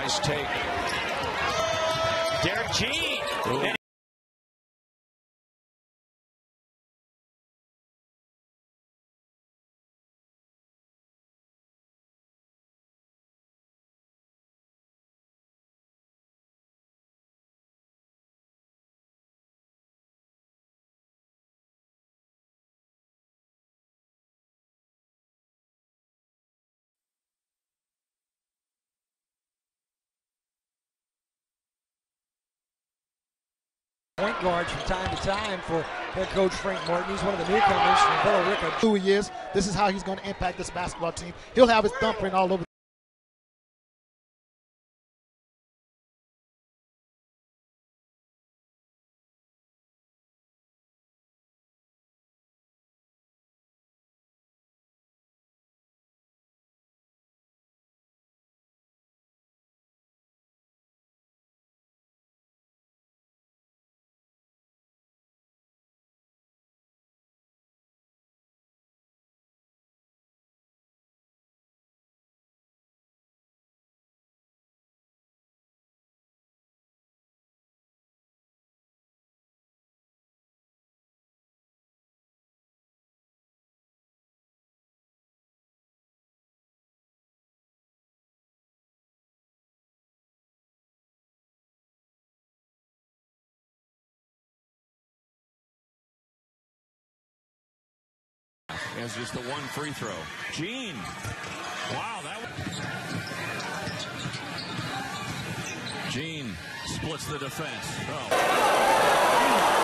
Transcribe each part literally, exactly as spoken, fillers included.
Nice take. Derek Jean. Ooh. Point guards from time to time for head coach Frank Martin. He's one of the newcomers from Villa Rica. Who he is. This is how he's going to impact this basketball team. He'll have his thumbprint all over. It's just the one free throw. Jean. Wow, that was... Jean splits the defense. Oh.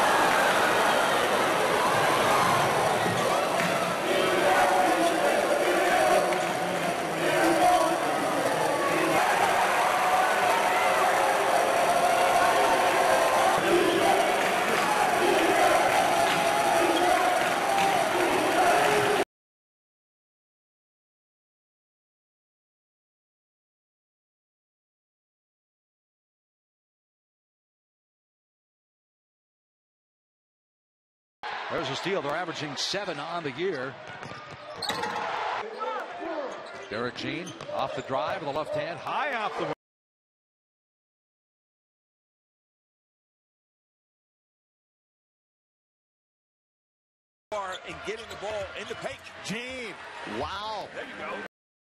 There's a steal. They're averaging seven on the year. Derek Jean off the drive with the left hand, high off the. And getting the ball in the paint. Jean. Wow. There you go.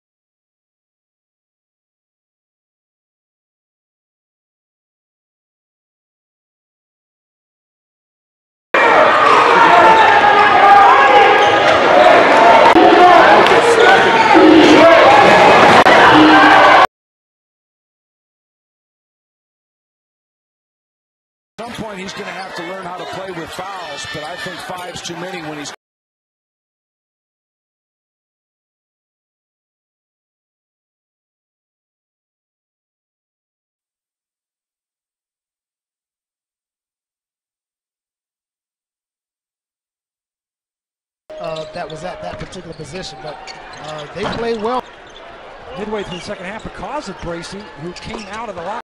At some point, he's going to have to learn how to play with fouls, but I think five's too many when he's. Uh, that was at that particular position, but uh, they played well. Midway through the second half, because of Bracey, who came out of the locker.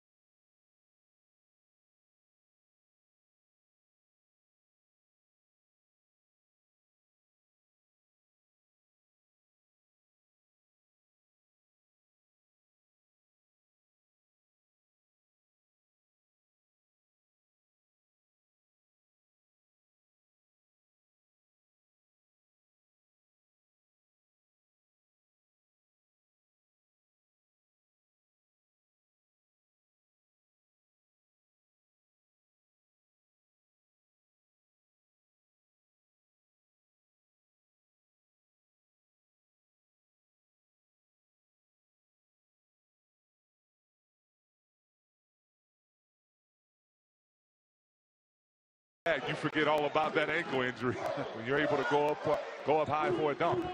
You forget all about that ankle injury when you're able to go up, go up high for a dunk.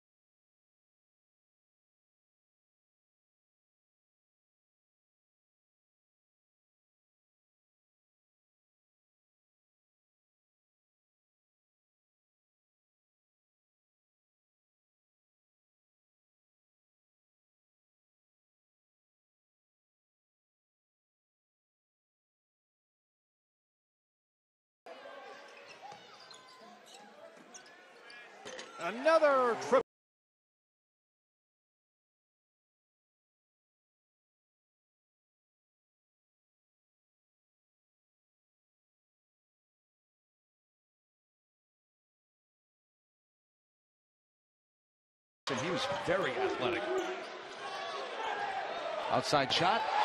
Another triple. And he was very athletic. Outside shot.